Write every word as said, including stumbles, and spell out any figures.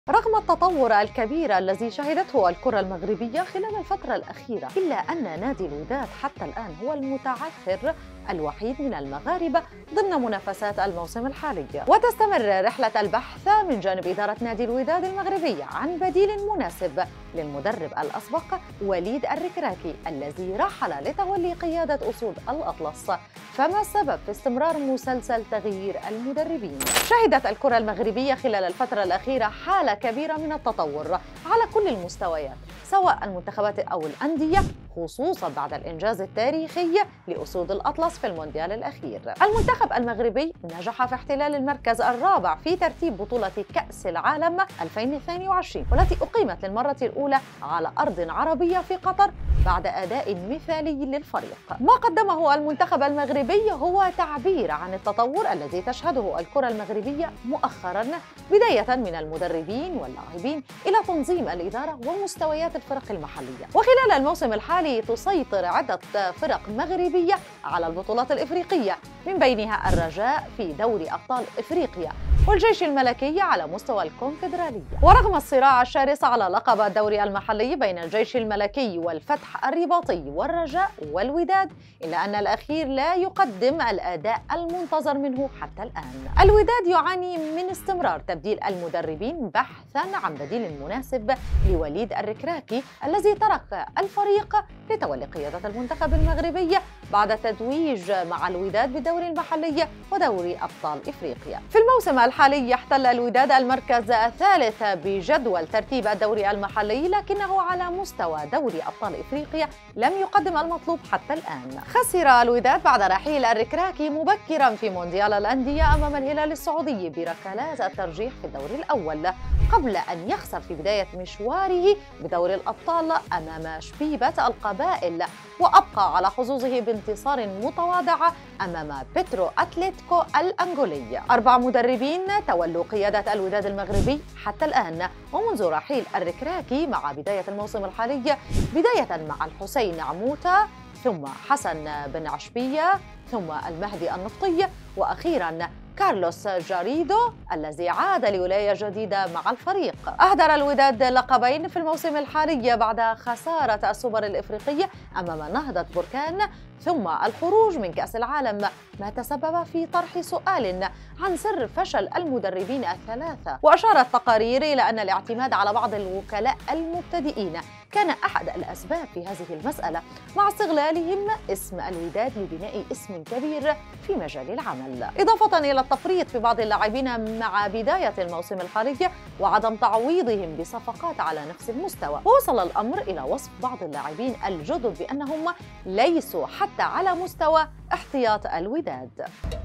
رغم التطور الكبير الذي شهدته الكرة المغربية خلال الفترة الأخيرة، إلا أن نادي الوداد حتى الآن هو المتعثر الوحيد من المغاربة ضمن منافسات الموسم الحالي. وتستمر رحلة البحث من جانب إدارة نادي الوداد المغربي عن بديل مناسب للمدرب الأسبق وليد الركراكي الذي رحل لتولي قيادة أسود الأطلس. فما السبب في استمرار مسلسل تغيير المدربين؟ شهدت الكرة المغربية خلال الفترة الأخيرة حالة كبيرة من التطور على كل المستويات، سواء المنتخبات أو الأندية، خصوصا بعد الإنجاز التاريخي لأسود الأطلس في المونديال الأخير. المنتخب المغربي نجح في احتلال المركز الرابع في ترتيب بطولة كأس العالم ألفين واثنين وعشرين، والتي أقيمت للمرة الأولى على أرض عربية في قطر بعد أداء مثالي للفريق. ما قدمه المنتخب المغربي هو تعبير عن التطور الذي تشهده الكرة المغربية مؤخرا، بداية من المدربين واللاعبين إلى تنظيم الإدارة ومستويات الفرق المحلية. وخلال الموسم الحالي تسيطر عدة فرق مغربية على البطولات الإفريقية، من بينها الرجاء في دوري أبطال إفريقيا والجيش الملكي على مستوى الكونفدرالية. ورغم الصراع الشرس على لقب الدوري المحلي بين الجيش الملكي والفتح الرباطي والرجاء والوداد، إلا أن الأخير لا يقدم الأداء المنتظر منه حتى الآن. الوداد يعاني من استمرار تبديل المدربين بحثاً عن بديل مناسب لوليد الركراكي الذي ترك الفريق لتولي قيادة المنتخب المغربي بعد تتويج مع الوداد بالدوري المحلي ودوري أبطال إفريقيا. في الموسم الحالي يحتل الوداد المركز الثالث بجدول ترتيب الدوري المحلي، لكنه على مستوى دوري أبطال إفريقيا لم يقدم المطلوب حتى الآن. خسر الوداد بعد رحيل الركراكي مبكرا في مونديال الأندية أمام الهلال السعودي بركلات الترجيح في الدور الأول، قبل أن يخسر في بداية مشواره بدوري الأبطال أمام شبيبة القبائل، وأبقى على حظوظه بانتصار متواضع أمام بيترو أتليتيكو الأنغولي. أربع مدربين تولوا قيادة الوداد المغربي حتى الآن، ومنذ رحيل الركراكي مع بداية الموسم الحالي، بداية مع الحسين عموتة، ثم حسن بن عشبية، ثم المهدي النفطي، وأخيراً كارلوس جاريدو الذي عاد لولاية جديدة مع الفريق. أهدر الوداد لقبين في الموسم الحالي بعد خسارة السوبر الإفريقي أمام نهضة بركان، ثم الخروج من كأس العالم، ما تسبب في طرح سؤال عن سر فشل المدربين الثلاثة. وأشارت تقارير إلى أن الاعتماد على بعض الوكلاء المبتدئين كان أحد الأسباب في هذه المسألة، مع استغلالهم اسم الوداد لبناء اسم كبير في مجال العمل، إضافة إلى التفريط في بعض اللاعبين مع بداية الموسم الحالي وعدم تعويضهم بصفقات على نفس المستوى. ووصل الأمر إلى وصف بعض اللاعبين الجدد بأنهم ليسوا حتى على مستوى احتياط الوداد.